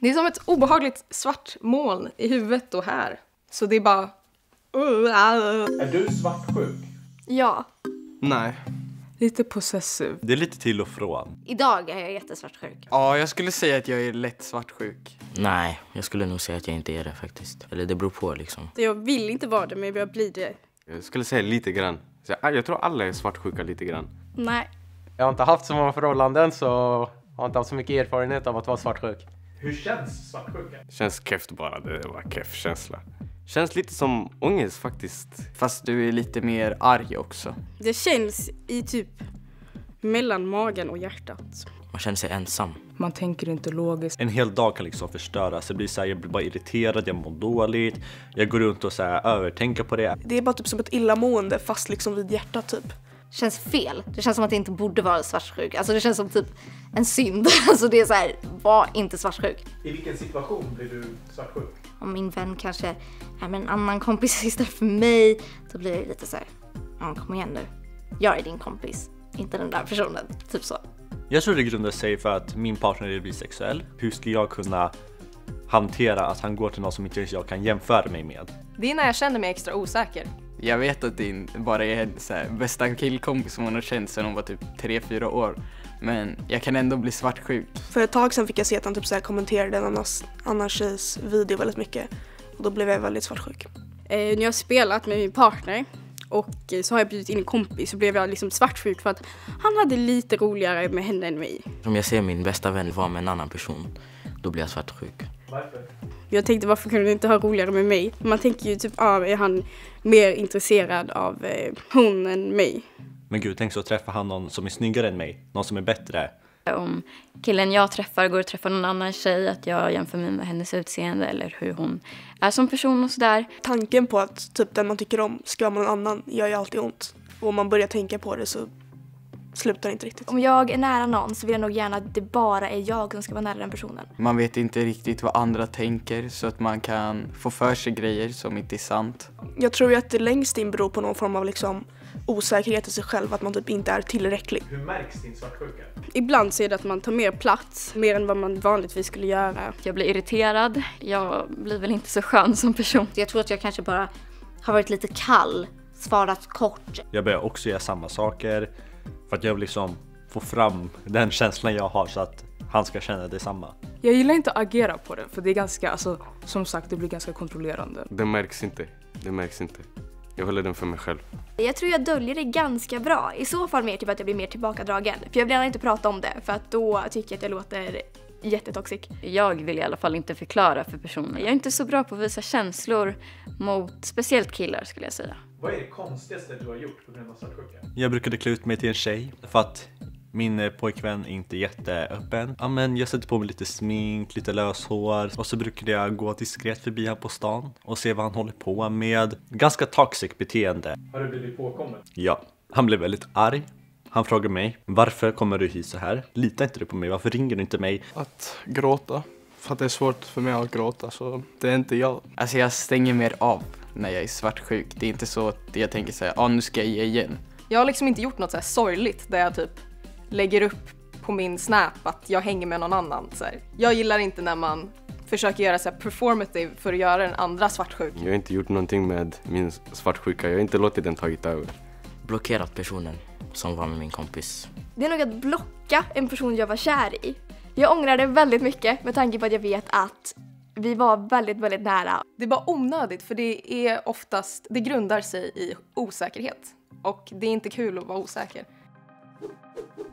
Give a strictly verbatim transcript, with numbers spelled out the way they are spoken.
Det är som ett obehagligt svart moln i huvudet och här. Så det är bara... Är du svartsjuk? Ja. Nej. Lite possessiv. Det är lite till och från. Idag är jag jättesvartsjuk. Ja, jag skulle säga att jag är lätt svartsjuk. Nej, jag skulle nog säga att jag inte är det faktiskt. Eller det beror på liksom. Jag vill inte vara det, men jag blir det. Jag skulle säga lite grann. Så jag, jag tror alla är svartsjuka lite grann. Nej. Jag har inte haft så många förhållanden, så jag har inte haft så mycket erfarenhet av att vara svartsjuk. Hur känns svartsjuka? Känns keft bara, det var keff känsla. Känns lite som ångest faktiskt. Fast du är lite mer arg också. Det känns i typ mellan magen och hjärtat. Man känner sig ensam. Man tänker inte logiskt. En hel dag kan liksom förstöras. Det blir så här, jag blir bara irriterad, jag mår dåligt. Jag går runt och så här, övertänker på det. Det är bara typ som ett illamående fast liksom vid hjärtat typ. Känns fel. Det känns som att det inte borde vara svartsjuk. Alltså det känns som typ en synd. Alltså det är så här, var inte svartsjuk. I vilken situation blir du svartsjuk? Om min vän kanske är med en annan kompis istället för mig, då blir det lite så här, ja, kom igen nu. Jag är din kompis, inte den där personen. Typ så. Jag tror det grundar sig för att min partner är bisexuell. Hur ska jag kunna hantera att han går till någon som inte jag kan jämföra mig med? Det är när jag känner mig extra osäker. Jag vet att din bara är så här, bästa killkompis som hon har känt sedan hon var typ tre fyra år. Men jag kan ändå bli svartsjuk. För ett tag sedan fick jag se att han typ så här kommenterade en annan, annan tjejs video väldigt mycket. Och då blev jag väldigt svartsjuk. Eh, när jag har spelat med min partner och eh, så har jag bjudit in en kompis, så blev jag liksom svartsjuk för att han hade lite roligare med henne än mig. Om jag ser min bästa vän vara med en annan person, då blir jag svartsjuk. Varför? Jag tänkte, varför kunde du inte ha roligare med mig? Man tänker ju typ, ah, är han mer intresserad av eh, hon än mig? Men gud, tänk så att träffa han någon som är snyggare än mig. Någon som är bättre. Om killen jag träffar går och träffar någon annan tjej, att jag jämför mig med hennes utseende eller hur hon är som person och sådär. Tanken på att typ den man tycker om ska vara någon annan gör ju alltid ont. Och om man börjar tänka på det så slutar det inte riktigt. Om jag är nära någon så vill jag nog gärna att det bara är jag som ska vara nära den personen. Man vet inte riktigt vad andra tänker, så att man kan få för sig grejer som inte är sant. Jag tror ju att det längst in beror på någon form av liksom osäkerhet i sig själv, att man typ inte är tillräcklig. Hur märks din svartsjuka? Ibland så är det att man tar mer plats, mer än vad man vanligtvis skulle göra. Jag blir irriterad, jag blir väl inte så skön som person. Jag tror att jag kanske bara har varit lite kall, svarat kort. Jag börjar också göra samma saker för att jag vill liksom få fram den känslan jag har så att han ska känna detsamma. Jag gillar inte att agera på det, för det är ganska, alltså, som sagt, det blir ganska kontrollerande. Det märks inte, det märks inte. Jag håller den för mig själv. Jag tror jag döljer det ganska bra. I så fall mer typ att jag blir mer tillbakadragen. För jag vill gärna inte prata om det, för att då tycker jag att jag låter jättetoxic. Jag vill i alla fall inte förklara för personer. Jag är inte så bra på att visa känslor mot speciellt killar, skulle jag säga. Vad är det konstigaste du har gjort på grund av svartsjuka? Jag brukade klä ut mig till en tjej för att min pojkvän är inte jätteöppen. Ja, men jag sätter på mig lite smink, lite löshår. Och så brukade jag gå diskret förbi här på stan och se vad han håller på med. Ganska toxic beteende. Har du blivit påkommen? Ja, han blev väldigt arg. Han frågade mig, varför kommer du hit så här? Litar inte du på mig? Varför ringer du inte mig? Att gråta. För att det är svårt för mig att gråta, så det är inte jag. Alltså jag stänger mer av när jag är svartsjuk. Det är inte så att jag tänker säga, ja ah, nu ska jag ge igen. Jag har liksom inte gjort något så här sorgligt där jag typ lägger upp på min Snap att jag hänger med någon annan. Så här. Jag gillar inte när man försöker göra så här performative för att göra den andra svartsjuk. Jag har inte gjort någonting med min svartsjuka. Jag har inte låtit den tagit över. Blockerat personen som var med min kompis. Det är nog att blocka en person jag var kär i. Jag ångrar det väldigt mycket med tanke på att jag vet att vi var väldigt, väldigt nära. Det är bara onödigt, för det är oftast, det grundar sig i osäkerhet. Och det är inte kul att vara osäker.